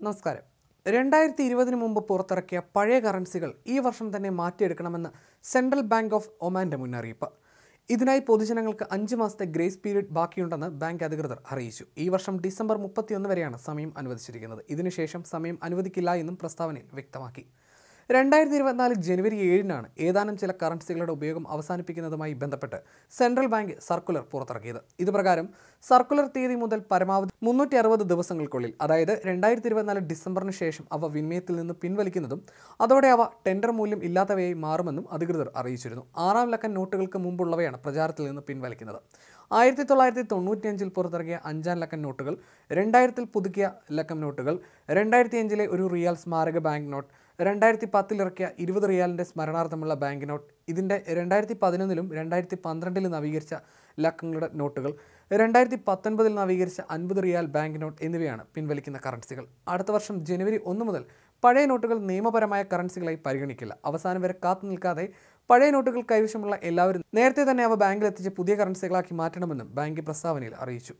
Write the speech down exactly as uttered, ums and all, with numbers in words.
നമസ്കാരം. രണ്ടായിരത്തി ഇരുപതിന് മുമ്പ് പുറത്തിറക്കിയ പഴയ കറൻസികൾ ഈ വർഷം തന്നെ മാറ്റിയെടുക്കണമെന്ന് സെൻട്രൽ ബാങ്ക് ഓഫ് ഒമാന്റെ മുന്നറിയിപ്പ്. ഇതിനായി പൊതുജനങ്ങൾക്ക് അഞ്ച് മാസത്തെ ഗ്രേസ് പീരീഡ് ബാക്കിയുണ്ടെന്ന് ബാങ്ക് അധികൃതർ അറിയിച്ചു. ഈ വർഷം ഡിസംബർ മുപ്പത്തിയൊന്ന് വരെയാണ് സമയം അനുവദിച്ചിരിക്കുന്നത്. ഇതിനുശേഷം സമയം അനുവദിക്കില്ല എന്നും പ്രസ്താവനയിൽ വ്യക്തമാക്കി. രണ്ടായിരത്തി ഇരുപത്തിനാല് ജനുവരി ഏഴിനാണ് ഏതാനും ചില കറൻസികളുടെ ഉപയോഗം അവസാനിപ്പിക്കുന്നതുമായി ബന്ധപ്പെട്ട് സെൻട്രൽ ബാങ്ക് സർക്കുലർ പുറത്തിറക്കിയത്. ഇതുപ്രകാരം സർക്കുലർ തീയതി മുതൽ പരമാവധി മുന്നൂറ്റി അറുപത് ദിവസങ്ങൾക്കുള്ളിൽ, അതായത് രണ്ടായിരത്തി ഇരുപത്തിനാല് ഡിസംബറിന് ശേഷം അവ വിനിമയത്തിൽ നിന്ന് പിൻവലിക്കുന്നതും അതോടെ അവ ടെൻഡർ മൂല്യം ഇല്ലാത്തവയായി മാറുമെന്നും അധികൃതർ അറിയിച്ചിരുന്നു. ആറാം ലക്കം നോട്ടുകൾക്ക് മുമ്പുള്ളവയാണ് പ്രചാരത്തിൽ നിന്ന് പിൻവലിക്കുന്നത്. ആയിരത്തി തൊള്ളായിരത്തി തൊണ്ണൂറ്റിയഞ്ചിൽ പുറത്തിറക്കിയ അഞ്ചാം ലക്കം നോട്ടുകൾ, രണ്ടായിരത്തിൽ പുതുക്കിയ ലക്കം നോട്ടുകൾ, രണ്ടായിരത്തി അഞ്ചിലെ ഒരു റിയാൽ സ്മാരക ബാങ്ക് നോട്ട്, രണ്ടായിരത്തി പത്തിൽ ഇറക്കിയ ഇരുപത് റിയാലിൻ്റെ സ്മരണാർത്ഥമുള്ള ബാങ്ക് നോട്ട്, ഇതിൻ്റെ രണ്ടായിരത്തി പതിനൊന്നിലും രണ്ടായിരത്തി പന്ത്രണ്ടിലും നവീകരിച്ച ലക്കങ്ങളുടെ നോട്ടുകൾ, രണ്ടായിരത്തി പത്തൊൻപതിൽ നവീകരിച്ച അൻപത് റിയാൽ ബാങ്ക് നോട്ട് എന്നിവയാണ് പിൻവലിക്കുന്ന കറൻസികൾ. അടുത്ത വർഷം ജനുവരി ഒന്ന് മുതൽ പഴയ നോട്ടുകൾ നിയമപരമായ കറൻസികളായി പരിഗണിക്കില്ല. അവസാനം വരെ കാത്തു നിൽക്കാതെ പഴയ നോട്ടുകൾ കൈവശമുള്ള എല്ലാവരും നേരത്തെ തന്നെ അവ ബാങ്കിൽ എത്തിച്ച് പുതിയ കറൻസികളാക്കി മാറ്റണമെന്നും ബാങ്ക് പ്രസ്താവനയിൽ അറിയിച്ചു.